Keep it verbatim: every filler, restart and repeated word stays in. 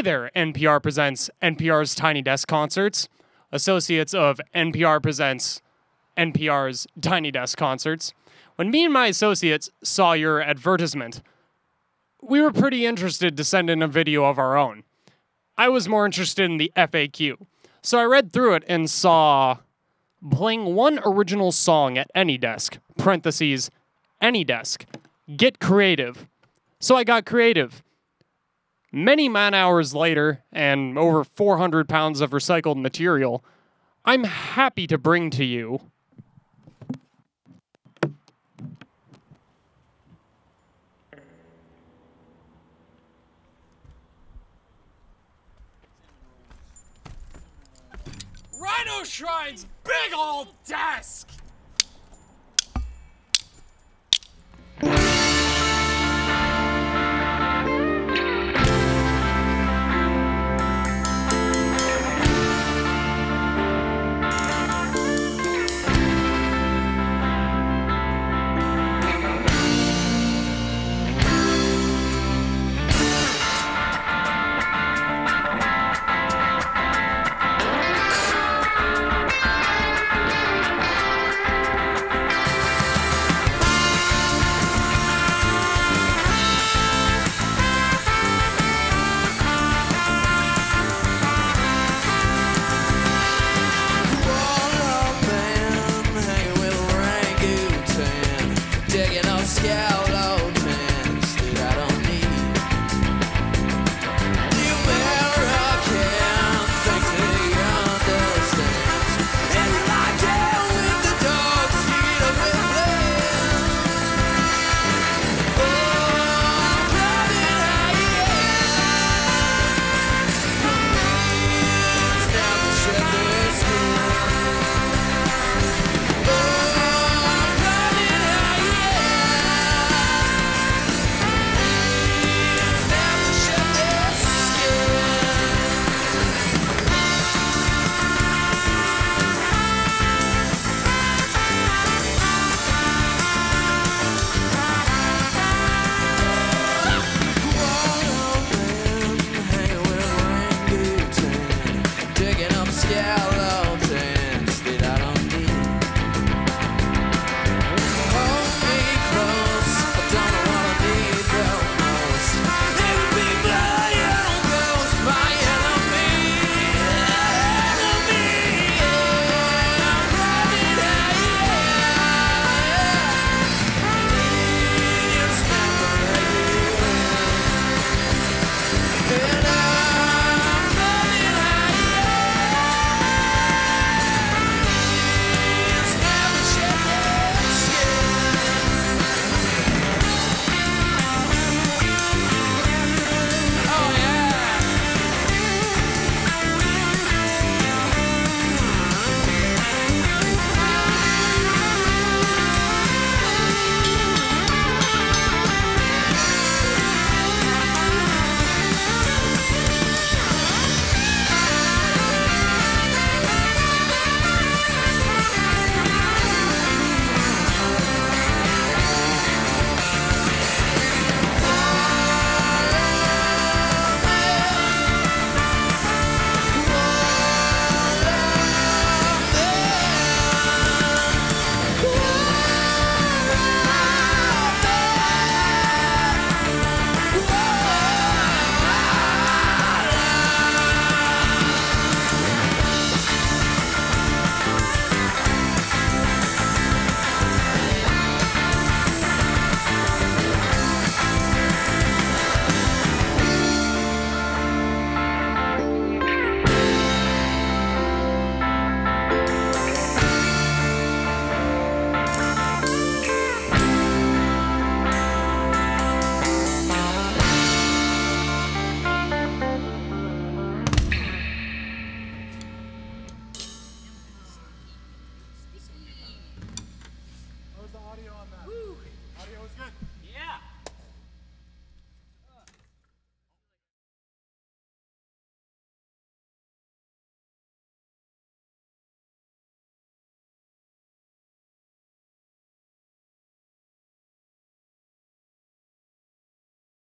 there, N P R presents N P R's Tiny Desk Concerts, associates of N P R presents N P R's Tiny Desk Concerts. When me and my associates saw your advertisement, we were pretty interested to send in a video of our own. I was more interested in the F A Q, so I read through it and saw playing one original song at any desk, parentheses, any desk, get creative. So I got creative. Many man-hours later, and over four hundred pounds of recycled material, I'm happy to bring to you Rhino Shrine's big old desk! Audio on that. Woo. Audio was good.